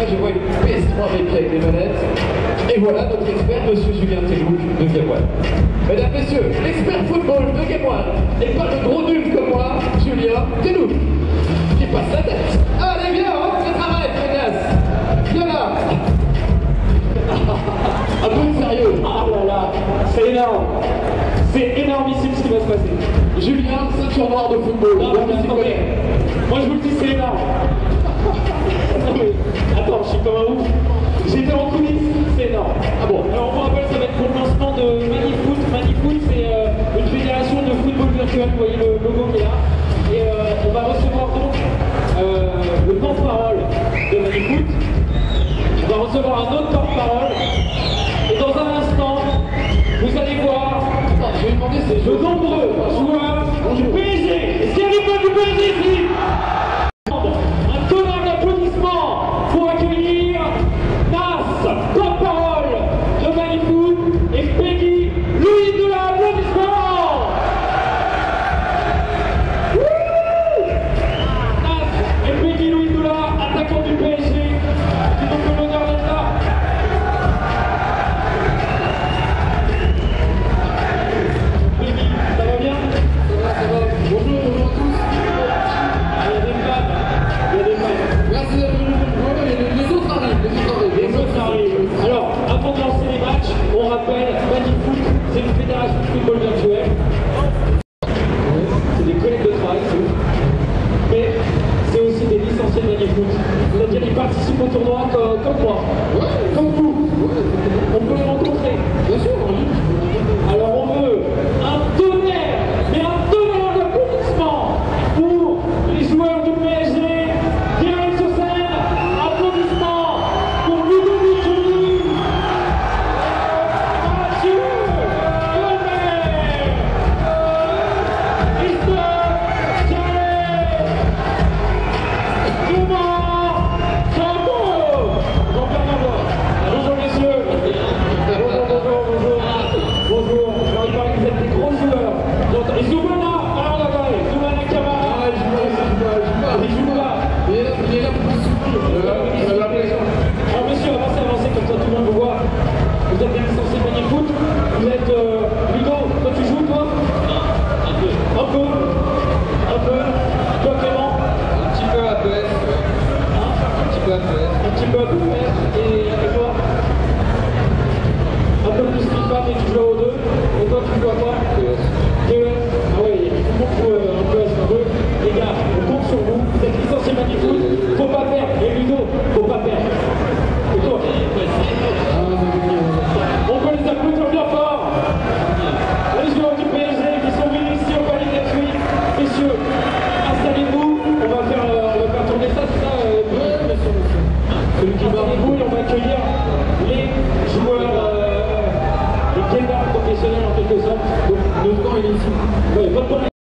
cas, je vois une PS3 avec les manettes. Et voilà notre expert, monsieur Julien Telouk de Game One. Mesdames, messieurs, l'expert football de Game One, et pas le gros nul comme moi, Julien Telouk, qui passe la tête. Allez, viens, on se travaille, feignasse. Viens là. Un peu de sérieux. Ah là là, c'est énorme. C'est énormissime ce qui va se passer. Julien, ceinture noire de football. Non, mais attendez. Moi je vous le dis, c'est énorme. Attends, je suis comme un ouf. J'étais en coulisses, c'est énorme. Ah bon, alors on vous rappelle, ça va être pour le lancement de Manifoot. Manifoot, c'est une fédération de football virtuel. Vous voyez le logo qui est là. Et on va recevoir donc le porte-parole de Manifoot. On va recevoir un autre porte-parole. Et dans un instant, vous allez voir Je vais demander ces de nombreux joueurs du PSG. Est-ce qu'il y a des joueurs du PSG ici? Un tonnerre d'applaudissements pour accueillir Nas, porte-parole de Manifoot, et Peggy Louis de l'applaudissement. Nas et Peggy Louis de attaquant du PSG, qui ont fait l'honneur d'être là. Peggy, ça va bien? Ça va. Bonjour, bonjour à tous. Il y a des fans. Il y a des fans. Merci d'être venu. Les autres arrivent, Les autres arrivent. Alors, avant de lancer les matchs, on rappelle, Manifoot, c'est une fédération de football virtuel. C'est des collègues de travail, c'est ouf. Mais c'est aussi des licenciés de Manifoot. C'est-à-dire qu'ils participent au tournoi comme moi, comme vous. On peut les rencontrer. Bien sûr, Alors on veut un tonnerre, mais un tonnerre d'applaudissements pour les joueurs du PSG qui arrivent sur scène. Applaudissements pour Ludovic Joly, Mathieu Lemaire, Christophe Jarret, Clément Chambaud, Jean-Pierre Navois. Bonjour messieurs. Bonjour. Alors il paraît que vous êtes des gros joueurs. Et Zoumana, alors là-bas, Zoumana Camara. Il joue pas. Il est là pour souffrir. Alors messieurs, avancez, comme ça tout le monde vous voit. Vous êtes bien licencié Manifoot. Vous êtes Ludo, toi tu joues toi? Un peu. Toi Clément? Un petit peu à PF. Un petit peu à PF. Un petit peu à PF. Et toi? Un peu plus FIFA, mais tu joues au 2. Et toi tu joues à quoi? TES. Ah ouais, il faut qu'on joue un peu à ce jeu. Les gars, on compte sur vous. Vous êtes licencié Manifoot. Faut pas perdre. Et Ludo, faut pas perdre. Et toi? On peut les applaudir bien fort. Les joueurs du PSG qui sont venus ici au Palais de la Suite. Messieurs, installez-vous. On va faire tourner ça, c'est ça? Celui qui va vous, et on va accueillir les joueurs, les gamers professionnels en quelque sorte. Donc, notre camp est ici. Ouais, votre camp